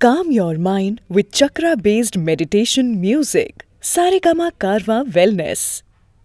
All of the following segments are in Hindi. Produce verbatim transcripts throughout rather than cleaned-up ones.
Calm your mind with chakra-based meditation music. Saregama Karwa Wellness.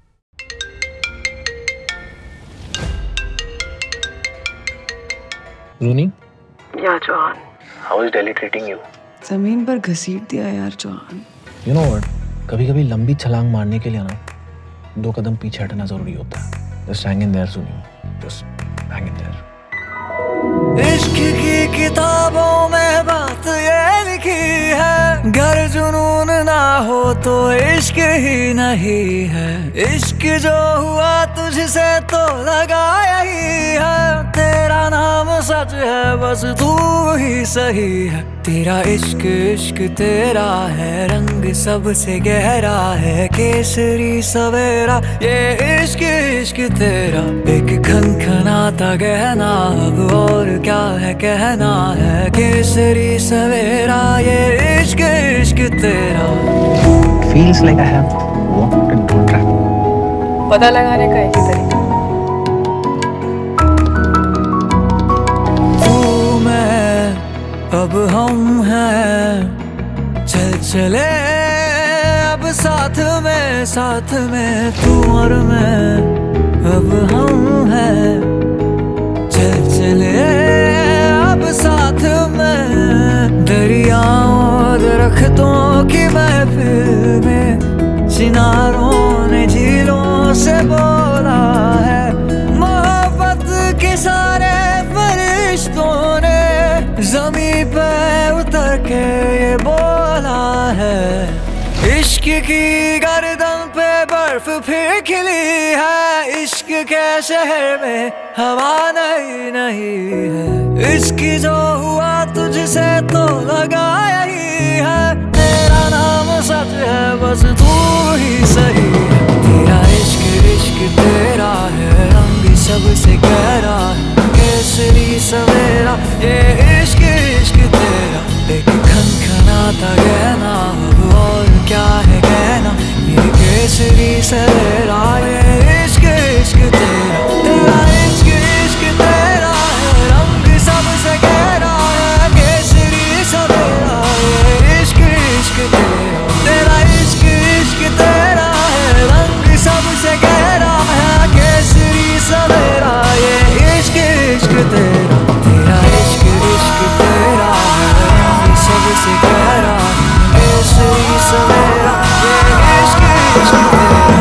Rooney? Yeah, Johan. How is Delhi treating you? जमीन पर घसीट दिया यार जॉन. You know what? कभी-कभी लंबी छलांग मारने के लिए ना दो कदम पीछे हटना जरूरी होता है. Just hang in there, Rooney. Just hang in there. इश्क की किताबों में बात ये लिखी है, गर जुनून ना हो तो इश्क ही नहीं है. इश्क जो हुआ तुझसे तो लगा यही है, तेरा नाम सच है बस तू ही सही है. तेरा इश्क इश्क तेरा है, रंग सबसे गहरा है, केसरी सवेरा ये इश्क इश्क तेरा. एक खनखनाता गहना अब और क्या है कहना है, केसरी सवेरा ये इश्क इश्क तेरा. Feels like I have walked into a trap. पता लगाने का एक ही तरीका. तू मैं अब हम हैं, चल चले अब साथ में साथ में. तू और मैं अब हम हैं, चल चले अब साथ में. दरियाओं दरख्तों की महफिल में चिनारों ने झीलों से बोला है, मोहब्बत के सारे फरिश्तों ने ज़मीं पे उतर के ये बोला है. इश्क की गर्दन पे बर्फ फिर खिली है, इश्क के शहर में हवा नहीं नहीं है. इश्क जो हुआ तुझसे तो लगा यही है, तेरा नाम सच है बस तू ही सही है. तेरा इश्क इश्क तेरा है, रंग सबसे गहरा है, केसरी सवेरा ये इश्क इश्क तेरा. एक खनखनाता गहना अब और क्या है कहना, ये केसरी सवेरा ये इश्क इश्क तेरा. तेरा इश्क इश्क तेरा है, रंग सबसे गहरा है, केसरी सवेरा ये इश्क इश्क तेरा. तेरा इश्क इश्क तेरा है, रंग सबसे गहरा है, केसरी सवेरा ये इश्क इश्क तेरा. तेरा इश्क इश्क तेरा है, रंग सबसे गहरा है, केसरी सवेरा ये इश्क इश्क तेरा.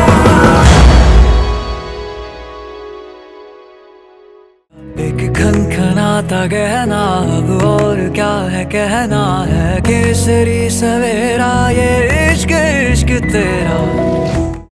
एक खनखनाता गहना अब और क्या है कहना है, केसरी सवेरा ये इश्क इश्क तेरा.